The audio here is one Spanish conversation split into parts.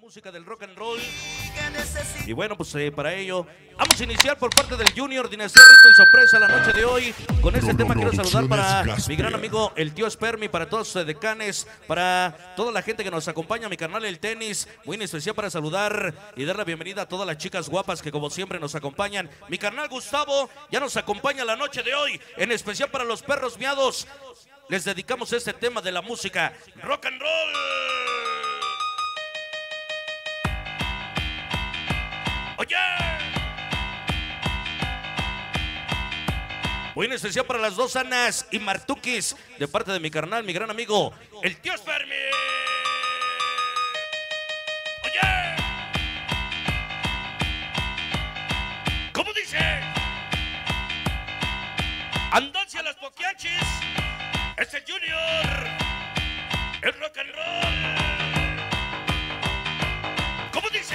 música del rock and roll. Y bueno, pues para ello vamos a iniciar por parte del Junior Dinastía Ritmo y Sorpresa la noche de hoy. Con este tema quiero saludar para mi gran amigo el tío Spermi, para todos los decanes, para toda la gente que nos acompaña, mi carnal el tenis, muy en especial para saludar y dar la bienvenida a todas las chicas guapas que como siempre nos acompañan. Mi carnal Gustavo ya nos acompaña la noche de hoy, en especial para los perros miados. Les dedicamos este tema de la música rock and roll. Oye, muy en especial para las dos Anas y Martuquis, de parte de mi carnal, mi gran amigo, el tío Spermi. Oye, ¿cómo dice? Andancia las poquianchis, es el Junior, el rock and roll. ¿Cómo dice?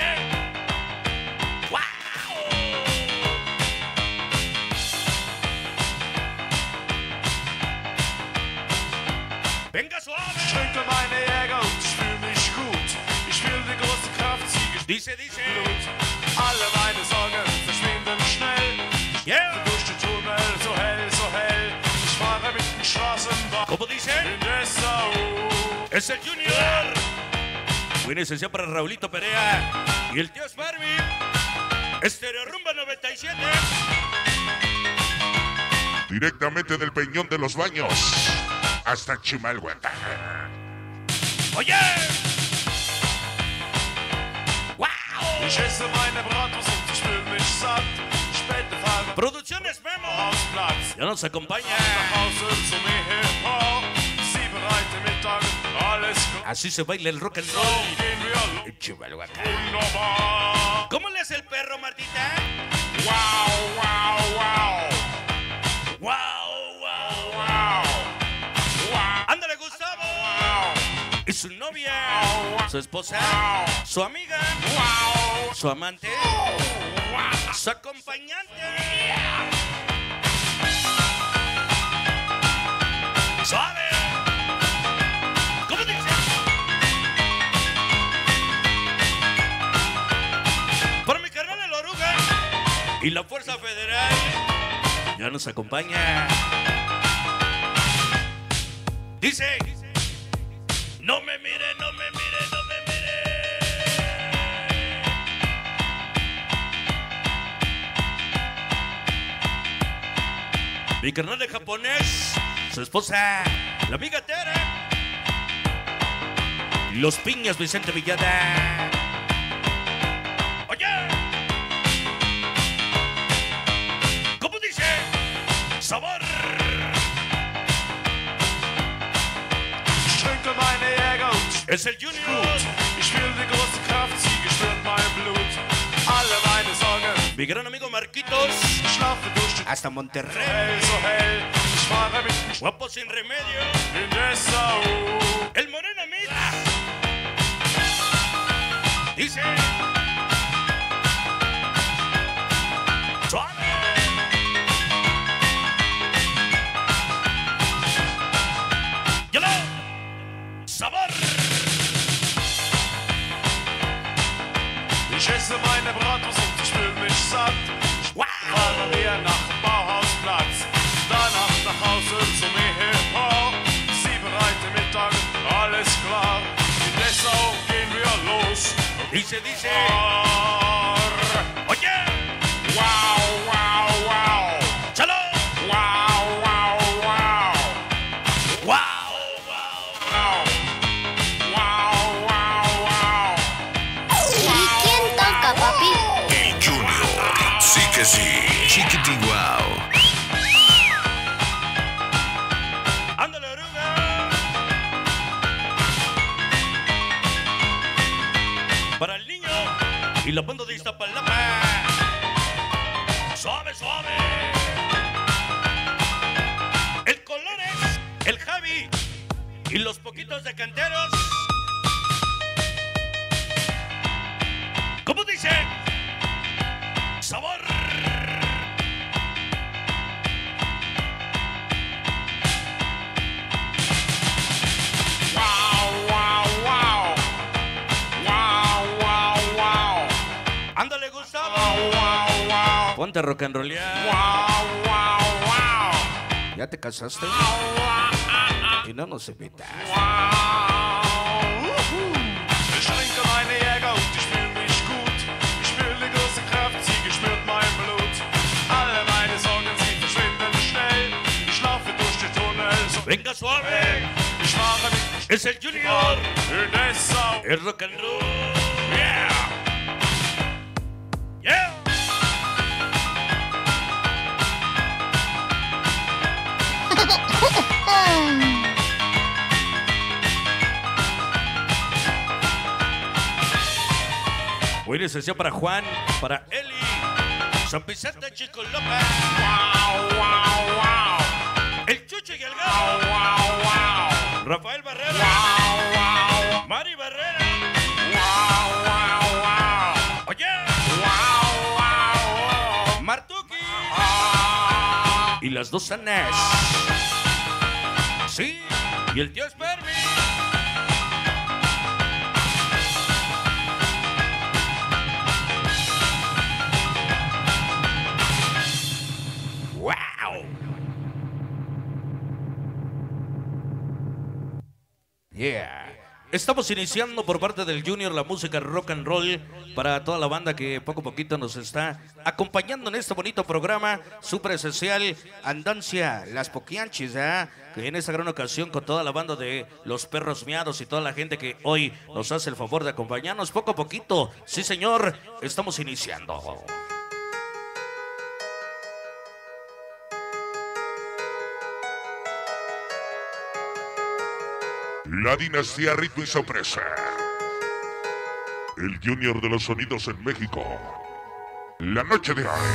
Venga suave. Ich trinke meine Jäger und ich fühl mich gut. Ich will die große Kraft, Siege Dice. Blut. Alle meine Sorgen verschwinden schnell. Yeah. Durch den Tunnel, so hell, so hell. Ich fahre mit den Straßenbahn ¿Cómo dice? in Dessau. Es el Junior. Muy necesario para Raulito Perea y el tío Spermi. Estéreo Rumba 97. Directamente del Peñón de los Baños hasta Chimalhuacán. Oye. Wow. Ich esse meine Bratwurst und ich fühl mich satt. Später fahre Producciones Memo Hausplatz. ya nos acompaña. Nach Hause zu mir hierher. Sie bereiten Mittag, alles klar. Así se baila el rock and So roll gehen wir los. en Chimalhuacán. Wunderbar. ¿Cómo le hace el perro, Martita? Wow, wow, wow. Wow. Wow. Wow. Ándale, Gustavo. Wow. Y su novia, su esposa, su amiga, Wow. su amante, su acompañante. ¡Suave! ¿Cómo dice? Para mi carnal el Oruga y la Fuerza Federal ya nos acompaña. Dice: no me mire, no me mire, no me mire. Mi carnal de japonés, su esposa, la amiga Tera, los piñas Vicente Villada. Oye, ¿cómo dice? Sabor. Ich trinke meine Jäger und Es el Junior. Blut. Ich will die große Kraft, sie spürt mein Blut. Alle meine Sorgen, Mi gran amigo Marquitos, ich schlafe durch den hasta Monterrey. Hell, so hell. Ich fahre mit dem Guapo sin remedio. in Dessau. El Moreno Mix. Dice: suave. Yolo. Sabor. Ich esse meine Bratwurst und ich fühl mich satt. Wow. Fahren wir nach dem Bauhausplatz, danach nach Hause zu mir hierher. Sie bereiten Mittag, alles klar. In Dessau gehen wir los. Dice. Oye, Oye. wow, wow, wow. Chalo. Wow, wow, wow. Wow. Wow, wow, wow, wow. ¿Y quién toca, papi? El Junior, sí que sí, chiquitiguao. Ándale, Oruga. Para el niño y la banda de Iztapalapa. Suave, suave. El Colores, el Javi y los poquitos de canteros. ¿Cómo dice? Sabor. Wow, wow, wow. Wow, Ponte a rock and rollear. Wow, wow, wow. ¿Ya te casaste? Y no nos invitas. Ich trinke meine Jäger und ich fühle mich gut. Ich spüre die große Kraft, sie spürt mein Blut. Alle meine Sorgen, sie verschwinden schnell. Ich laufe durch die Tunnel so. Venga suave. Ich mache mich Es el Junior. in der Sau. Es rock and roll. Yeah! Yeah. Hoy licenciado para Juan, para Eli, San Vicente, Chico López, Wow, wow, wow. el Chucho y el Wow, Gao, wow, wow. Rafael Barrera, Wow, wow. Mari Barrera, Wow, wow, wow. oye, Wow, wow, wow. Martuki Ah. y las dos Anas. Sí, y el tío Spermi. ¡Wow! Yeah. Estamos iniciando por parte del Junior la música rock and roll para toda la banda que poco a poquito nos está acompañando en este bonito programa súper especial, Andancia, Las Poquianchis, que en esta gran ocasión con toda la banda de Los Perros Miados y toda la gente que hoy nos hace el favor de acompañarnos poco a poquito. Sí, señor, estamos iniciando. La dinastía Ritmo y Sorpresa. El Junior de los sonidos en México. La noche de hoy.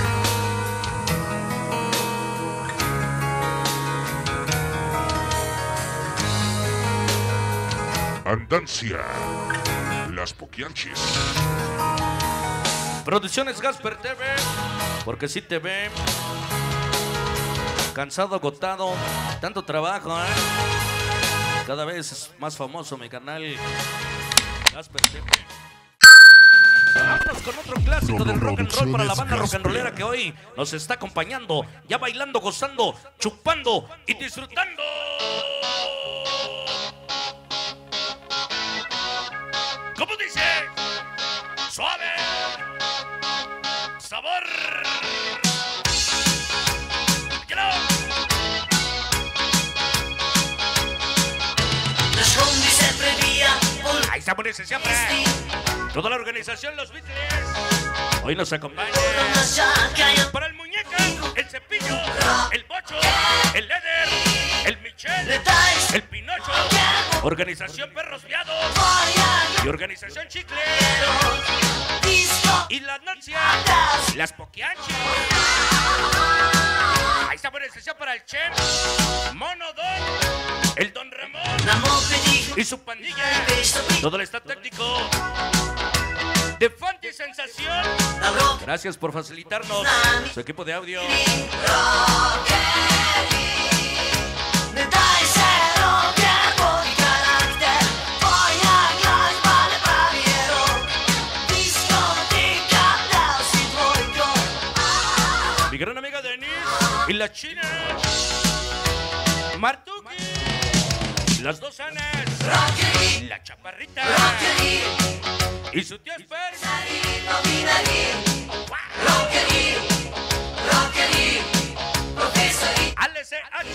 Andancia. Las Poquianchis. Producciones Gasper TV, porque sí te ve cansado, agotado, tanto trabajo, Cada vez es más famoso mi canal Gasper TV. Vámonos con otro clásico del rock and roll para la banda rock and rollera que hoy nos está acompañando, ya bailando, gozando, chupando y disfrutando. ¿Cómo dice? Suave. Sabor. Ahí está, ponerse siempre. Toda la organización Los Beatles hoy nos acompaña. Para el Muñeca, el Cepillo, el Bocho, el Leder, el Michel, el Pinocho, organización Perros Miados y organización Chicle y la Nancia, Las Poquianchis. Ahí está, buena sesión para el Chen, Mono Don, el Don Ramón y su pandilla. Todo el staff técnico de Fanti Sensación. Gracias por facilitarnos su equipo de audio. Mi gran amiga Denise y la China Martuki, las dos Anas, la Chaparrita y su tío Sper. ALCH.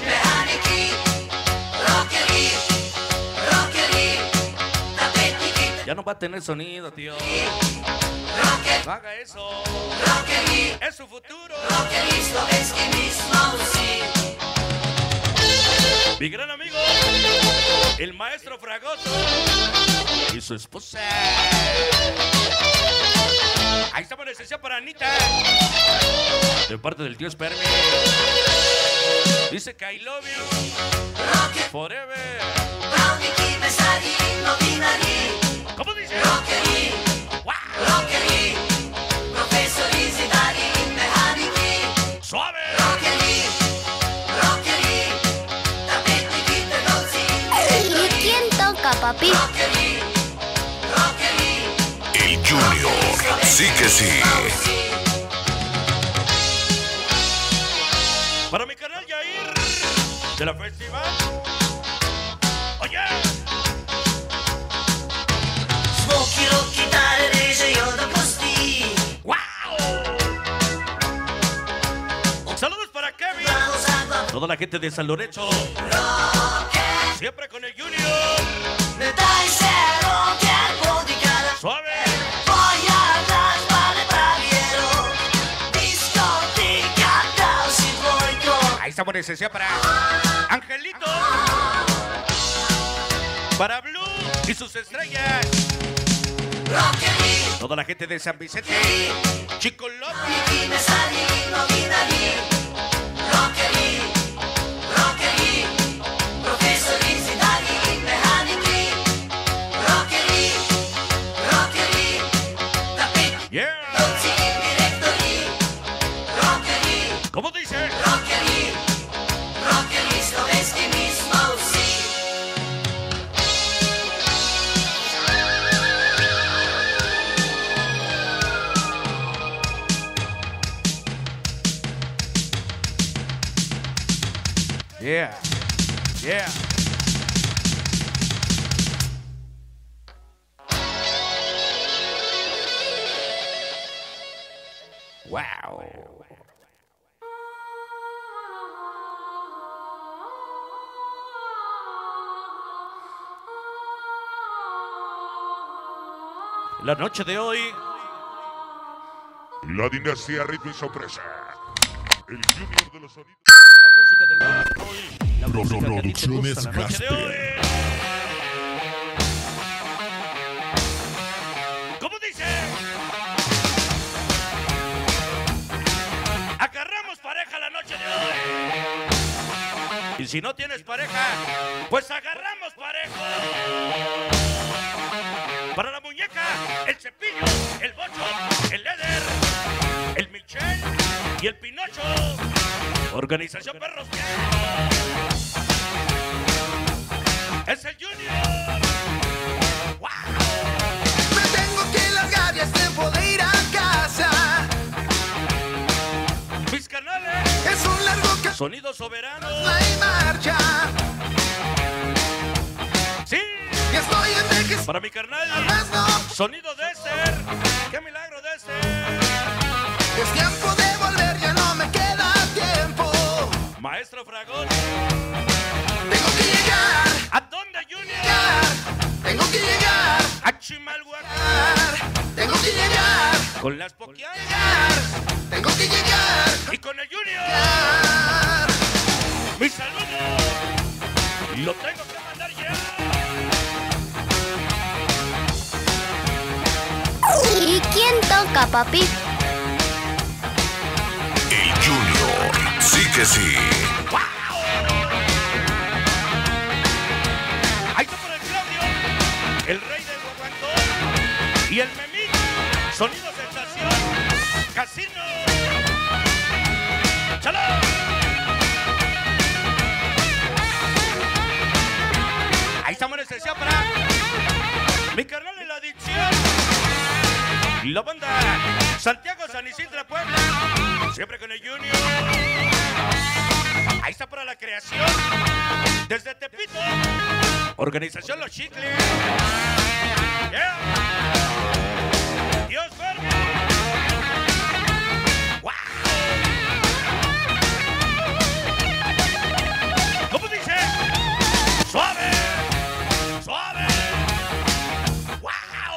Ya no va a tener sonido, tío. No haga eso. Es su futuro. Mi gran amigo, el maestro Fragoso y su esposa. Ahí estamos en esencia para Anita, de parte del tío Spermi. Dice que I love you forever. ¿Cómo dice? Wow. Suave. ¿Y quién toca, papi? El Junior. Sí que sí. Para mi canal Yair de la festival. Oye. Smokey Rocky dare reže io da posti. ¡Wow! Saludos para Kevin. Toda la gente de San Lorenzo. Siempre con el Junior. Ne dai se rock and roll di cara. Suave. Voy a dar vale braviero. Discoteca house y voy con. Ahí estamos en esencia para Angelito. Para Blue y sus estrellas. Rockery, Toda la gente de San Vicente. Chico López. chi ne sa di novina lì. Rockery, rockery. Professori zidani, meccanici. Rockery, rockery. Tappeti, Yeah. dozzi, direttori. Rockery, ¿Cómo dice? rockery. Rockery, slovensky mismo, sì. Yeah. Yeah. Wow. La noche de hoy, La dinastía Ritmo y Sorpresa. El Junior de los sonidos. la música del rock and roll, la música que a ti te gusta la noche de hoy. ¿Cómo dice? Agarramos pareja la noche de hoy. Y si no tienes pareja, pues agarramos pareja. Para la muñeca, el cepillo, el bocho, el Leder, el Michel y el Pinocho. Organización Perros Bien. Es el Junior. ¡Wow! Me tengo que largar, ya es tiempo de ir a casa. Mis canales, Es un largo camino Sonido Soberano. y marcha. Sí, Y estoy envejeciendo, para mi carnal, más no. Sonido Dexter. ¡Qué milagro, Dexter! Es tiempo de volver, ya no me queda tiempo. Maestro Fragón. Tengo que llegar, ¿A dónde, Junior? tengo que llegar, A Chimalhuacán. tengo que llegar, Con las Poquianas tengo que llegar. y con el Junior. Mi saludo lo tengo que mandar ya. ¿Y quién toca, papi? El Junior. Sí que sí. Ahí está por el Claudio, el rey del Guaguancó y el Memín. Sonido Sensación. Casino. ¡Chalo! Ahí estamos en esencial para mi carnal en la adicción. La banda Santiago San Isidro Puebla. Siempre con el Junior. Ahí está para la creación. Desde Tepito. Organización Los Chicles. Yeah. Dios verde. Wow. ¿Cómo dice? Suave. Suave. Wow.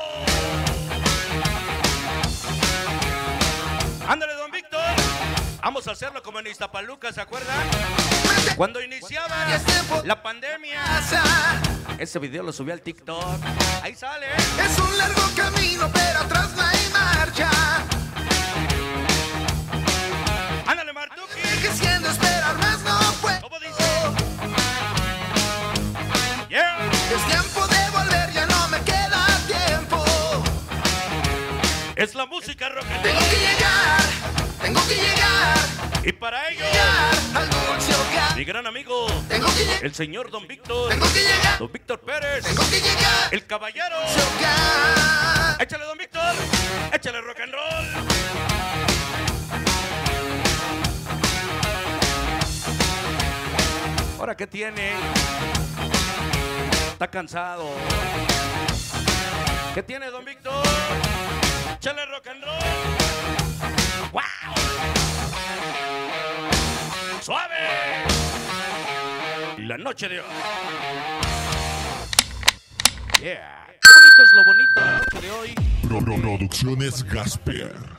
Ándale, don Víctor. Vamos a hacerlo como en Iztapaluca, ¿se acuerdan? Cuando iniciaba la pandemia. Ese video lo subí al TikTok. Ahí sale. Es un largo camino, pero atrás no hay marcha. Ándale, Martuki. Envejeciendo, esperar más no puedo. ¿Cómo dice? Yeah. Es tiempo de volver, ya no me queda tiempo. Es la música rock and Tengo roll. que llegar, tengo que llegar, Y para ello, llegar al dulce hogar. mi gran amigo, Tengo que llegar, el señor Don Víctor. tengo que llegar, Don Víctor Pérez. tengo que llegar, El caballero. dulce hogar. Échale, Don Víctor. Échale rock and roll. ¿Ahora qué tiene? Está cansado. ¿Qué tiene, don Víctor? ¡Échale rock and roll! ¡Wow! ¡Suave! La noche de hoy. Yeah. Qué bonito es lo bonito la noche de hoy. Producciones Gasper.